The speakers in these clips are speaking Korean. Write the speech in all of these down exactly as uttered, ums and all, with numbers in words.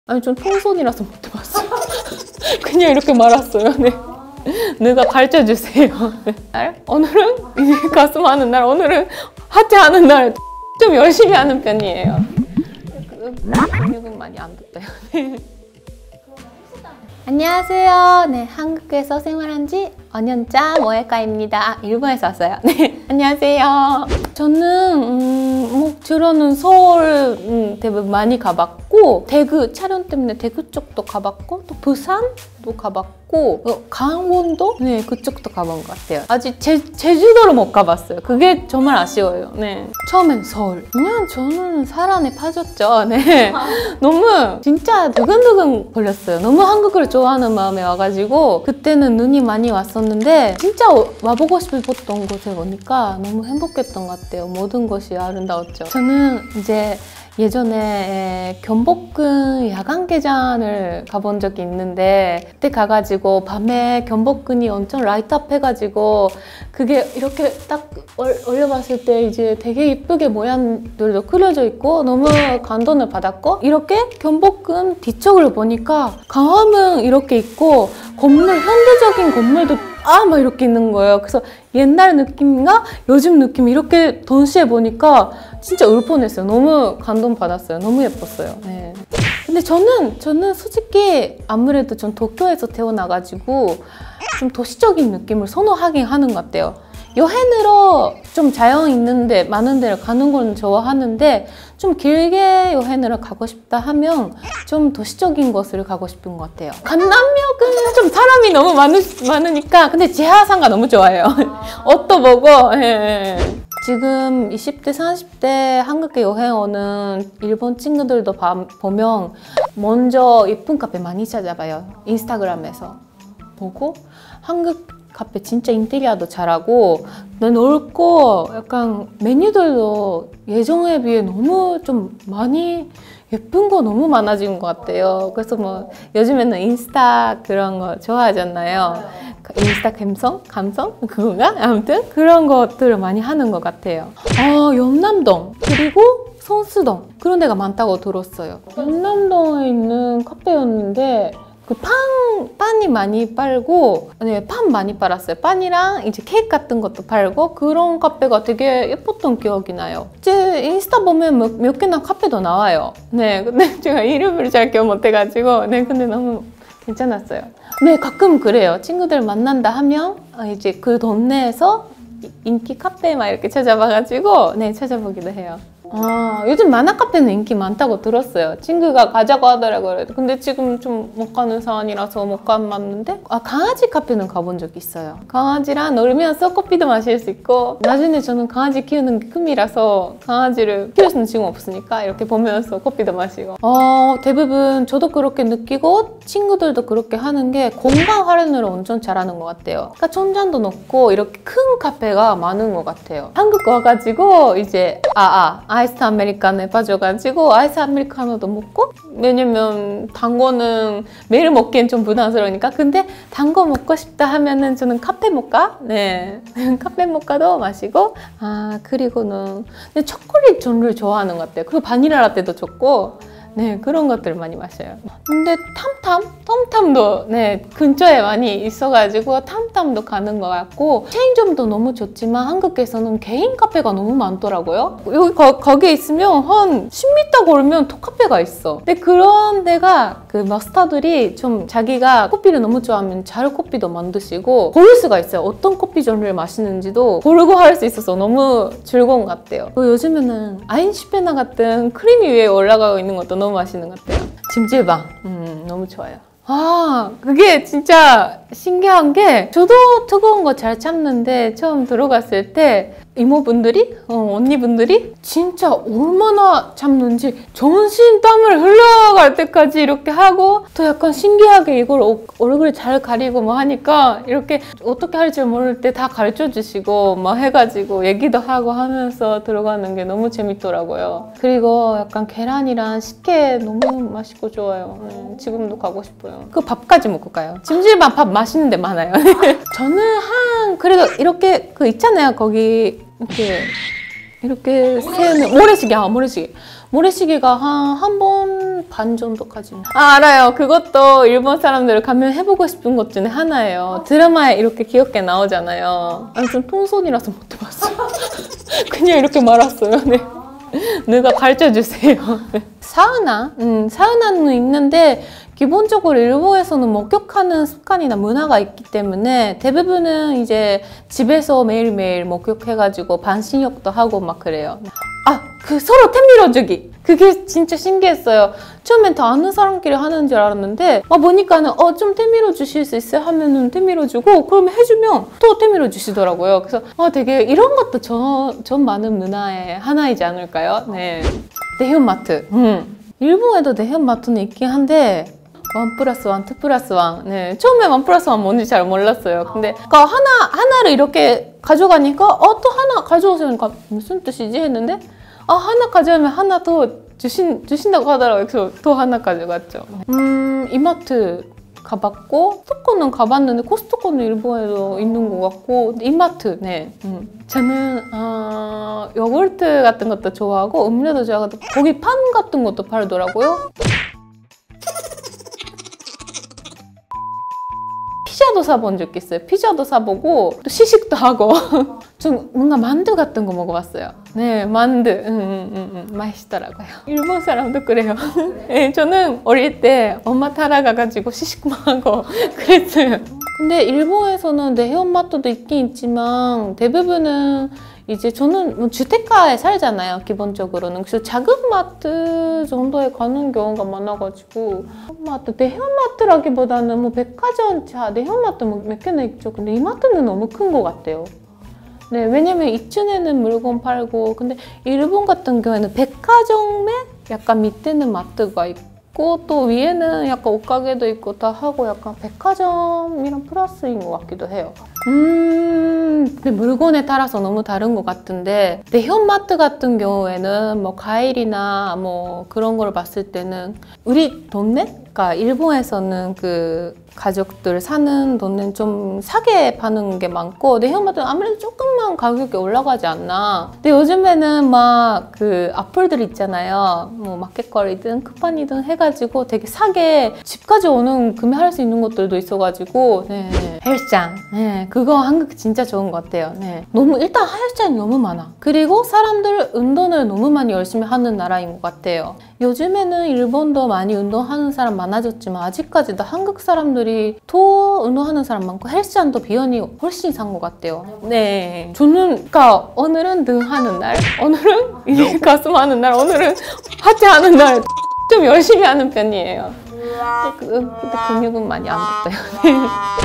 아니 전 통손이라서 못 해봤어요. 그냥 이렇게 말았어요. 네. 내가 가르쳐 주세요. 네. 오늘은 이제 가슴 하는 날, 오늘은 하체 하는 날 좀 열심히 하는 편이에요. 근육은 많이 안 뒀대요. 네. 안녕하세요. 네, 한국에서 생활한 지 오 년차 모에카입니다. 아, 일본에서 왔어요. 네, 안녕하세요. 저는 음, 뭐 주로는 서울 음, 대부분 많이 가봤고, 대구 촬영 때문에 대구 쪽도 가봤고, 또 부산도 가봤고, 어, 강원도? 네, 그쪽도 가본 것 같아요. 아직 제, 제주도를 못 가봤어요. 그게 정말 아쉬워요. 네, 처음엔 서울. 그냥 저는 사랑에 빠졌죠. 네, 너무 진짜 두근두근 걸렸어요. 너무 한국을 좋아하는 마음에 와가지고 그때는 눈이 많이 왔었는데 진짜 와보고 싶었던 곳에 오니까 너무 행복했던 것 같아요. 모든 것이 아름다웠죠. 저는 이제 예전에 경복궁 야간 개장을 가본 적이 있는데, 그때 가가지고 밤에 경복궁이 엄청 라이트업 해가지고 그게 이렇게 딱 올려봤을 때 이제 되게 이쁘게 모양들도 그려져 있고 너무 감동을 받았고, 이렇게 경복궁 뒤쪽을 보니까 광화문 이렇게 있고 건물, 현대적인 건물도 아 막 이렇게 있는 거예요. 그래서 옛날 느낌과 요즘 느낌 이렇게 동시에 보니까 진짜 울 뻔했어요. 너무 감동받았어요. 너무 예뻤어요. 네. 근데 저는 저는 솔직히 아무래도 전 도쿄에서 태어나가지고 좀 도시적인 느낌을 선호하긴 하는 것 같아요. 여행으로 좀 자연 있는데 많은 데를 가는 건 좋아하는데, 좀 길게 여행을 가고 싶다 하면 좀 도시적인 곳을 가고 싶은 것 같아요. 강남역은 좀 사람이 너무 많으, 많으니까. 근데 지하상가 너무 좋아해요. 옷도 보고. 예. 지금 이십 대, 삼십 대 한국에 여행 오는 일본 친구들도 봐, 보면 먼저 예쁜 카페 많이 찾아봐요. 인스타그램에서 보고. 한국 카페 진짜 인테리어도 잘하고 넓고 약간 메뉴들도 예전에 비해 너무 좀 많이 예쁜 거 너무 많아진 것 같아요. 그래서 뭐 요즘에는 인스타 그런 거 좋아하잖아요. 인스타 감성? 감성? 그건가? 아무튼 그런 것들을 많이 하는 것 같아요. 어, 연남동 그리고 성수동 그런 데가 많다고 들었어요. 연남동에 있는 카페였는데 그 판, 판이 많이 팔고, 네, 판 많이 팔았어요. 판이랑 이제 케이크 같은 것도 팔고, 그런 카페가 되게 예뻤던 기억이 나요. 이제 인스타 보면 몇, 몇 개나 카페도 나와요. 네, 근데 제가 이름을 잘 기억 못해가지고, 네, 근데 너무 괜찮았어요. 네, 가끔 그래요. 친구들 만난다 하면, 이제 그 동네에서 인기 카페 막 이렇게 찾아봐가지고, 네, 찾아보기도 해요. 아, 요즘 만화 카페는 인기 많다고 들었어요. 친구가 가자고 하더라고요. 근데 지금 좀 못 가는 상황이라서 못 가봤는데, 아, 강아지 카페는 가본 적 있어요. 강아지랑 놀면서 커피도 마실 수 있고, 나중에 저는 강아지 키우는 게 꿈이라서 강아지를 키울 수는 지금 없으니까 이렇게 보면서 커피도 마시고. 어, 대부분 저도 그렇게 느끼고 친구들도 그렇게 하는 게 공간 활용을 엄청 잘하는 것 같아요. 그러니까 천장도 높고 이렇게 큰 카페가 많은 것 같아요. 한국 와가지고 이제 아아 아, 아이스 아메리카노에 빠져가지고 아이스 아메리카노도 먹고, 왜냐면 단 거는 매일 먹기엔 좀 부담스러우니까. 근데 단 거 먹고 싶다 하면은 저는 카페 모카? 네. 카페 모카도 마시고, 아, 그리고는 근데 초콜릿 종류를 좋아하는 것 같아요. 그리고 바닐라 라떼도 좋고, 네, 그런 것들 많이 마셔요. 근데 탐탐? 텀탐도 네, 근처에 많이 있어가지고 탐탐도 가는 것 같고, 체인점도 너무 좋지만 한국에서는 개인 카페가 너무 많더라고요. 여기 거, 거기에 있으면 한 십 미터 걸으면 또 카페가 있어. 근데 그런 데가 그 마스터들이 좀 자기가 커피를 너무 좋아하면 잘 커피도 만드시고 고를 수가 있어요. 어떤 커피 종류를 마시는지도 고르고 할 수 있어서 너무 즐거운 것 같아요. 요즘에는 아인슈페너 같은 크림이 위에 올라가고 있는 것도 너무 맛있는 것 같아요. 찜질방 음, 너무 좋아요. 아, 그게 진짜 신기한 게, 저도 뜨거운 거 잘 참는데 처음 들어갔을 때 이모분들이, 어, 언니분들이 진짜 얼마나 참는지 전신 땀을 흘러갈 때까지 이렇게 하고, 또 약간 신기하게 이걸 어, 얼굴을 잘 가리고 뭐 하니까 이렇게 어떻게 할지 모를 때 다 가르쳐 주시고 막 해가지고 얘기도 하고 하면서 들어가는 게 너무 재밌더라고요. 그리고 약간 계란이랑 식혜 너무 맛있고 좋아요. 음, 지금도 가고 싶어요. 그 밥까지 먹고 가요. 찜질방 밥 맛있는 데 많아요. 저는 한 그래도 이렇게 그 있잖아요. 거기 이렇게 이렇게 세우는 모래시계, 아 모래시계 모래시계가 한 한 번 반 정도까지. 아, 알아요. 그것도 일본 사람들 가면 해보고 싶은 것 중에 하나예요. 드라마에 이렇게 귀엽게 나오잖아요. 아니, 좀 통손이라서 못 해봤어요. 그냥 이렇게 말았어요. 네. 누가 가르쳐주세요. 네. 사우나? 음, 사우나는 있는데 기본적으로 일본에서는 목욕하는 습관이나 문화가 있기 때문에 대부분은 이제 집에서 매일매일 목욕해가지고 반신욕도 하고 막 그래요. 아, 그 서로 템 밀어주기. 그게 진짜 신기했어요. 처음엔 다 아는 사람끼리 하는 줄 알았는데 막 보니까는 어, 좀 템 밀어주실 수 있어요? 하면은 템 밀어주고 그러면 해주면 또 템 밀어주시더라고요. 그래서 아, 되게 이런 것도 저, 전 많은 문화의 하나이지 않을까요? 네. 대형마트. 음. 일본에도 대형마트는 있긴 한데 원 플러스 원, 투 플러스 원. 네, 처음에 원 플러스 원 뭔지 잘 몰랐어요. 근데 그 하나, 하나를 이렇게 가져가니까 어, 또 하나 가져오시니까 무슨 뜻이지? 했는데 아, 하나 가져오면 하나 더 주신, 주신다고 하더라고요. 그래서 또 하나 가져갔죠. 음, 이마트 가봤고 코스트코는 가봤는데 코스트코는 일본에도 있는 것 같고 이마트, 네. 음. 저는 어, 요구르트 같은 것도 좋아하고 음료도 좋아하고 거기 판 같은 것도 팔더라고요. 피자도 사본 적 있어요. 피자도 사보고 또 시식도 하고 좀 뭔가 만두 같은 거 먹어봤어요. 네, 만두. 음, 음, 음, 음. 맛있더라고요. 일본 사람도 그래요. 네, 저는 어릴 때 엄마 따라가가지고 시식만 하고 그랬어요. 근데 일본에서는 대형마트도 있긴 있지만 대부분은 이제 저는 뭐 주택가에 살잖아요, 기본적으로는. 그래서 작은 마트 정도에 가는 경우가 많아가지고 마트, 대형마트라기보다는 뭐 백화점차, 대형마트 뭐 몇 개나 있죠. 근데 이마트는 너무 큰 것 같아요. 네, 왜냐면 이 층에는 물건 팔고 근데 일본 같은 경우에는 백화점에 약간 밑에는 마트가 있고 또 위에는 약간 옷가게도 있고 다 하고 약간 백화점이랑 플러스인 것 같기도 해요. 음, 근데 물건에 따라서 너무 다른 것 같은데 대형마트 같은 경우에는 뭐 과일이나 뭐 그런 걸 봤을 때는 우리 동네? 그러니까 일본에서는 그 가족들 사는 돈은 좀 싸게 파는 게 많고 대형마트는 아무래도 조금만 가격이 올라가지 않나. 근데 요즘에는 막 그 악플들 있잖아요. 뭐 마켓거리든 쿠팡이든 해가지고 되게 싸게 집까지 오는 구매할 수 있는 것들도 있어가지고 네. 헬스장. 네. 그거 한국 진짜 좋은 것 같아요. 네. 너무 일단 헬스장이 너무 많아. 그리고 사람들 운동을 너무 많이 열심히 하는 나라인 것 같아요. 요즘에는 일본도 많이 운동하는 사람 많아졌지만 아직까지도 한국 사람들이 더 운동하는 사람 많고 헬스장도 비용이 훨씬 산 것 같아요. 네, 저는 그러니까 오늘은 등 하는 날, 오늘은 이제 가슴 하는 날, 오늘은 하체 하는 날 좀 열심히 하는 편이에요. 근데, 그, 근데 근육은 많이 안 붙어요.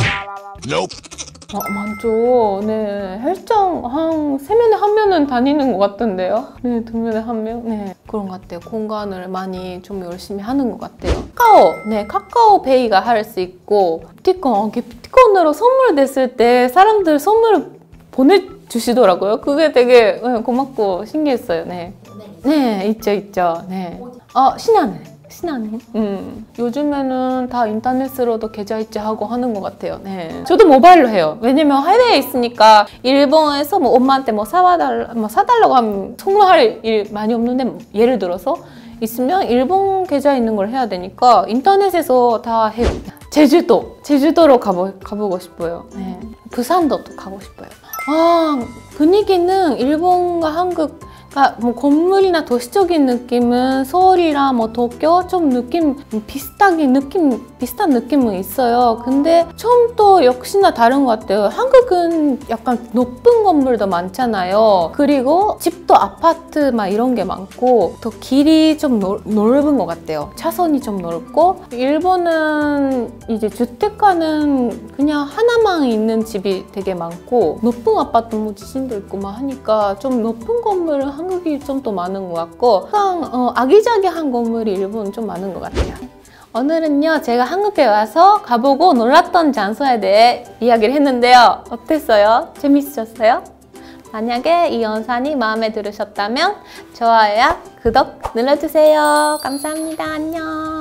어, 많죠. 네, 헬스장 한 세 명에 한 명은 다니는 것 같던데요. 네, 두 명에 한 명. 네, 그런 것 같아요. 공간을 많이 좀 열심히 하는 것 같아요. 카카오, 네, 카카오페이가 할 수 있고 기프티콘, 기프티콘으로 선물 냈을 때 사람들 선물을 보내주시더라고요. 그게 되게 네, 고맙고 신기했어요. 네, 네, 있죠, 있죠. 네, 어, 신한은. 신하네. 음. 요즘에는 다 인터넷으로도 계좌 이체하고 하는 것 같아요. 네. 저도 모바일로 해요. 왜냐면 해외에 있으니까 일본에서 뭐 엄마한테 뭐 사와달라, 뭐 사달라고 하면 선물할 일 많이 없는데 예를 들어서 있으면 일본 계좌 있는 걸 해야 되니까 인터넷에서 다 해요. 제주도! 제주도로 가보, 가보고 싶어요. 네. 부산도 또 가고 싶어요. 아, 분위기는 일본과 한국 그러니까 뭐 건물이나 도시적인 느낌은 서울이랑 뭐 도쿄 좀 느낌 비슷하게 느낌 비슷한 느낌은 있어요. 근데 좀 또 역시나 다른 것 같아요. 한국은 약간 높은 건물도 많잖아요. 그리고 집도 아파트 막 이런 게 많고 또 길이 좀 넓, 넓은 것 같아요. 차선이 좀 넓고 일본은 이제 주택가는 그냥 하나만 있는 집이 되게 많고 높은 아파트 뭐 지진도 있고 막 하니까 좀 높은 건물은 한국이 좀 더 많은 것 같고 그냥 어, 아기자기한 건물이 일본은 좀 많은 것 같아요. 오늘은요 제가 한국에 와서 가보고 놀랐던 장소에 대해 이야기를 했는데요. 어땠어요? 재밌으셨어요? 만약에 이 영상이 마음에 들으셨다면 좋아요와 구독 눌러주세요. 감사합니다. 안녕.